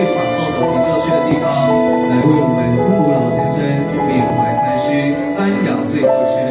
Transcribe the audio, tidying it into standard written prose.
享受着停热区的地方，来为我们孙武老先生缅怀三师，瞻仰最后一世。